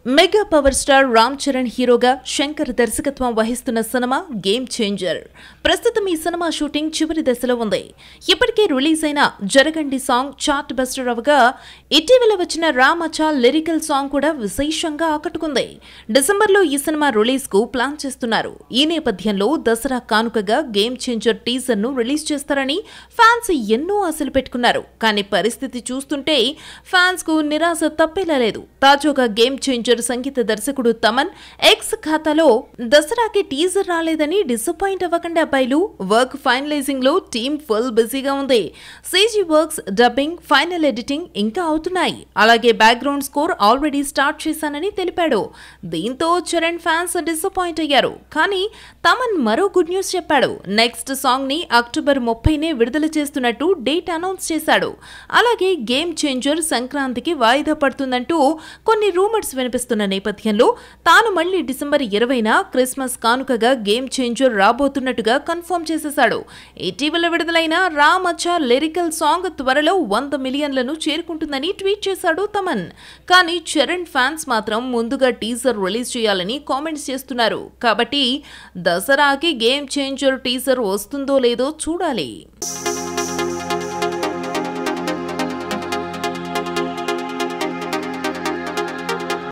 Mega power star Ram Charan హీరోగా శంకర్ దర్శకత్వం వహిస్తున్న సినిమా గేమ్ చేంజర్. ప్రస్తుతం ఈ సినిమా షూటింగ్ చివరి దశలో ఉంది. ఇప్పటికే రిలీజ్ అయిన జరగండి సాంగ్ చార్ట్ బస్టర్ అవగా ఇటీవల వచ్చిన రామచా లిరికల్ సాంగ్ కూడా విశేషంగా ఆకట్టుకుంది. డిసెంబర్లో ఈ సినిమా రిలీజ్ కు ప్లాన్ చేస్తున్నారు. ఈ నేపథ్యంలో దసరా కానుకగా గేమ్ చేంజర్ టీజర్ ను రిలీజ్ చేస్తారని ఫ్యాన్స్ ఎన్నో ఆశలు పెట్టుకున్నారు. కానీ పరిస్థితి చూస్తుంటే ఫ్యాన్స్ కు నిరాశ తప్పేలా లేదు. తాజాగా గేమ్ చేంజర్ సంగీత దర్శకుడు తమన్ ఎక్స్ ఖాతాలో దసరాకి టీజర్ రాలేదని డిసప్పాయింట్ అవ్వకండి అబ్బాయిలు, వర్క్ ఫైనలైజింగ్ లో టీమ్ ఫుల్ బిజీగా ఉంది. CG works, dubbing, final editing ఇంకా అవుతున్నాయి. అలాగే బ్యాక్గ్రౌండ్ స్కోర్ ఆల్రెడీ స్టార్ట్ చేశానని తెలిపాడు. దీంతో చరణ్ ఫ్యాన్స్ డిసప్పాయింట్ అయ్యారు. కానీ తమన్ మరో గుడ్ న్యూస్ చెప్పాడు. నెక్స్ట్ సాంగ్ ని అక్టోబర్ 30నే విడుదల చేస్తున్నట్టు డేట్ అనౌన్స్ చేశాడు. అలాగే గేమ్ చేంజర్ సంక్రాంతికి వాయిదా పడుతుందంటూ కొన్ని రూమర్స్ వినిపిస్తున్న నేపథ్యంలో తాను మళ్లీ డిసెంబర్ 20న క్రిస్మస్ కానుకగా గేమ్ చేంజర్ రాబోతున్నట్టుగా కన్ఫర్మ్ చేసేశాడు. ఇటీవల విడుదలైన రామచా లిరికల్ సాంగ్ త్వరలో 100 మిలియన్లను చేరుకుంటుందని ట్వీట్ చేశాడు తమన్. కానీ చరణ్ ఫ్యాన్స్ మాత్రం ముందుగా టీజర్ రిలీజ్ చేయాలని కామెంట్స్ చేస్తున్నారు. కాబట్టి దసరాకి గేమ్ చేంజర్ టీజర్ వస్తుందో లేదో చూడాలి.